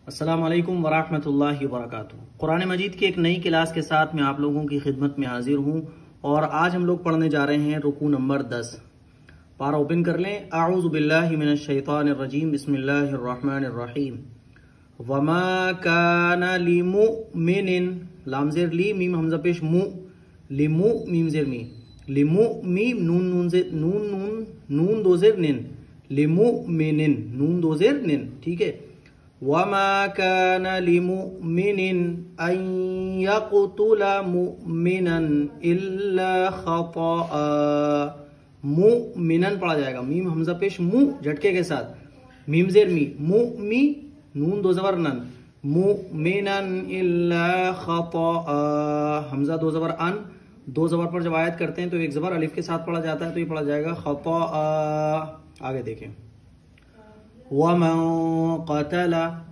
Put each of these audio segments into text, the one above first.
السلام علیکم ورحمۃ اللہ وبرکاتہ۔ قرآن مجید کی ایک نئی کلاس کے ساتھ میں آپ لوگوں کی خدمت میں حاضر ہوں، اور آج ہم لوگ پڑھنے جا رہے ہیں رکوع نمبر 10۔ پارہ اوپن کر لیں۔ اعوذ باللہ من الشیطان الرجیم، بسم اللہ الرحمن الرحیم۔ وما کان لمؤمن، لام زیر لی، میم حمزہ پیش مو، لمو میم زیر می، لمؤمن نون دو زیر نن، لمؤمن نون دو زیر نن، ٹھیک ہے۔ وما كان لمؤمن ان يقتل مؤمنا الا خطأ، مؤمنا پڑھا جائے گا، میم حمزہ پیش مو جھٹکے کے ساتھ، میم زیر می، مؤمی نون دو زبر نن، مؤمنا الا خطأ، حمزہ دو زبر ان، دو زبر پر جب آیت کرتے ہیں تو ایک زبر الف کے ساتھ پڑھا جاتا ہے، تو یہ پڑھا جائے گا خطأ۔ آگے دیکھیں۔ ومن قتل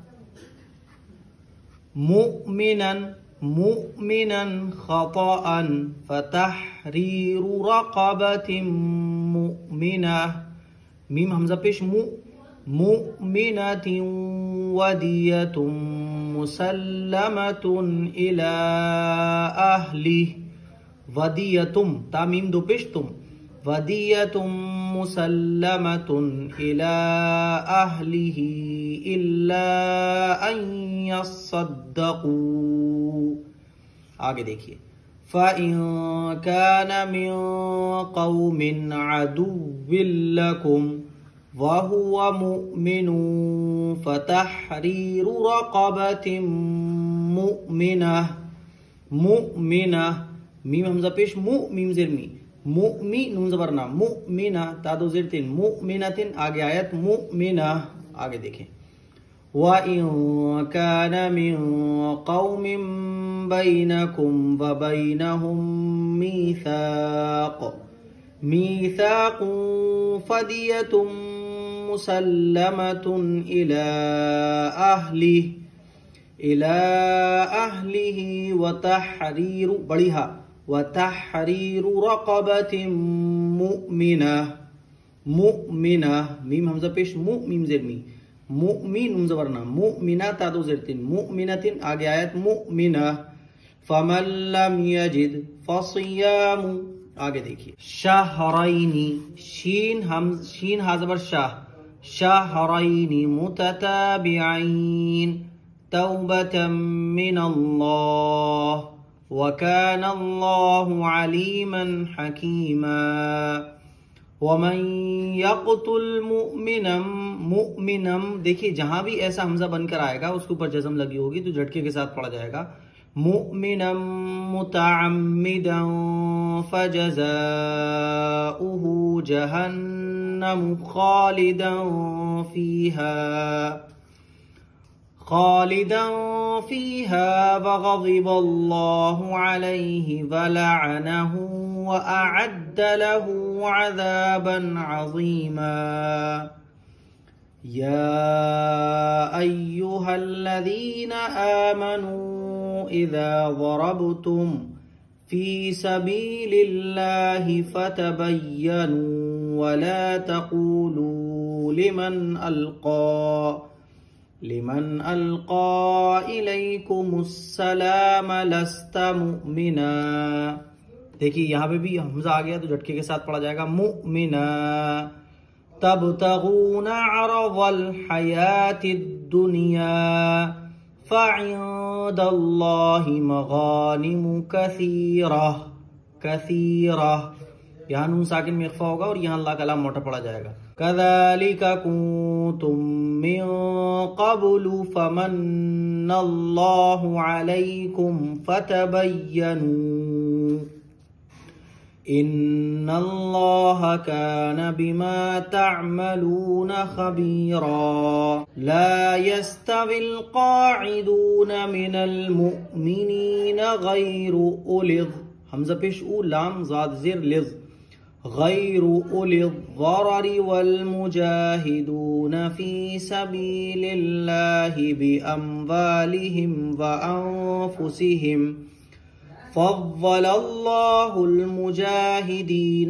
مؤمنا خطأ فتحرير رقبة مؤمنة، میم حمزہ پیش مؤمنة ودية مسلمة إلى أهله، ودية تا میم دو پیش تم، ودية مسلمة إلى أهله إلا أن يصدقوا۔ آگے دیکھیے۔ فَإِن كَانَ مِن قَوْمٍ عَدُوٍّ لَكُمْ وَهُوَ مُؤْمِنٌ فَتَحْرِيرُ رَقَبَةٍ مُؤْمِنَةٍ، میم حمزہ پیش میم زیر می، مؤمی نون زبرنا، مؤمنہ تا دو زیر تین، مؤمنۃ، آگے آیت مؤمنہ۔ آگے دیکھیں۔ وَإِن كَانَ مِن قَوْمٍ بَيْنَكُمْ وَبَيْنَهُم مِيثَاقٌ فَدِيَةٌ مُسَلَّمَةٌ إِلَى أَهْلِهِ وَتَحْرِيرُ بڑھا وَتَحْرِيرُ رَقَبَةٍ مُؤْمِنَةٍ، میم حمزہ پیش میم زیر می، مؤمن نون زبرنا، مؤمنہ تا دو زیر تین، مؤمنۃ، آگے آیت مؤمنہ۔ فَمَن لَّمْ يَجِدْ فَصِيَامُ، آگے دیکھیے۔ شہرین، شین ہا زبر شاہ، شہرین متتابعین توبۃ من اللہ وَكَانَ اللَّهُ عَلِيمًا حَكِيمًا۔ وَمَن يَقْتُلْ مُؤْمِنًا، دیکھیے جہاں بھی ایسا حمزہ بن کر آئے گا اس کے اوپر جزم لگی ہوگی تو جھٹکے کے ساتھ پڑھا جائے گا۔ مُؤْمِنًا مُتَعَمِّدًا فَجَزَاؤُهُ جَهَنَّمُ خالدا فيها وغضب الله عليه ولعنه وأعد له عذابا عظيما۔ يا أيها الذين آمنوا إذا ضربتم في سبيل الله فتبينوا ولا تقولوا لمن ألقى إليكم السلام لست مؤمنا، دیکھیے یہاں پہ بھی حمزہ آ گیا تو جھٹکے کے ساتھ پڑھا جائے گا مؤمنا۔ تبتغون عرض الحياة الدنيا فعند الله مغانم كثيرة، یہاں نون ساکن میں اخفا ہوگا اور یہاں اللہ کا لام موٹا پڑا جائے گا۔ كذلك كنتم من قبل فمن الله عليكم فتبينوا ان الله كان بما تعملون خبيرا۔ لا يستوي القاعدون من المؤمنين غير أولي، حمزہ پیش او، لام زاد زیر لذ، غیر اولی الضرر والمجاہدون فی سبیل اللہ باموالہم وانفسہم، فضل اللہ المجاہدین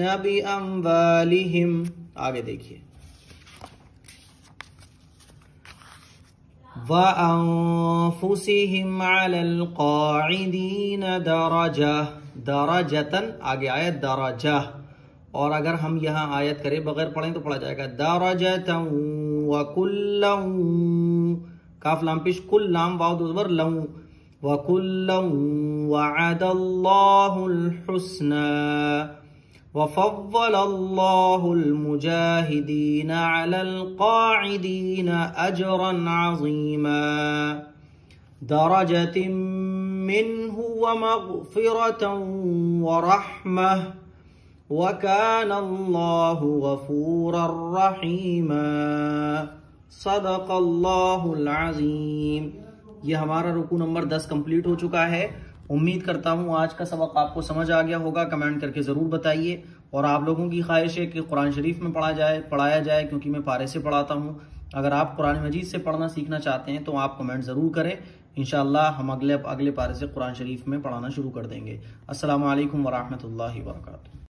باموالہم۔ آگے دیکھیے۔ وَأَنفُسِهِمْ عَلَى الْقَاعِدِينَ دَرَجَةً درجتن آگے آیا درجہ، اور اگر ہم یہاں آیت کرے بغیر پڑھیں تو پڑھا جائے گا درجتاً وَكُلًّا کاف لام پیش کل لام واو دو زبر لوں وَكُلًّا وَعَدَ اللَّهُ الْحُسْنَى وَفَضَّلَ اللَّهُ الْمُجَاهِدِينَ عَلَى الْقَاعِدِينَ أَجْرًا عَظِيمًا درجة منه ومغفرة ورحمة وَكَانَ اللَّهُ غَفُورًا رَحِيمًا صدق اللہ العظیم۔ یہ ہمارا رکوع نمبر 10 کمپلیٹ ہو چکا ہے۔ امید کرتا ہوں آج کا سبق آپ کو سمجھ آ گیا ہوگا، کمنٹ کر کے ضرور بتائیے، اور آپ لوگوں کی خواہش ہے کہ قرآن شریف میں پڑھایا جائے کیونکہ میں پارے سے پڑھاتا ہوں۔ اگر آپ قرآن مجید سے پڑھنا سیکھنا چاہتے ہیں تو آپ کمنٹ ضرور کریں، انشاءاللہ ہم اگلے پارے سے قرآن شریف میں پڑھانا شروع کر دیں گے۔ السلام علیکم ورحمۃ اللہ وبرکاتہ۔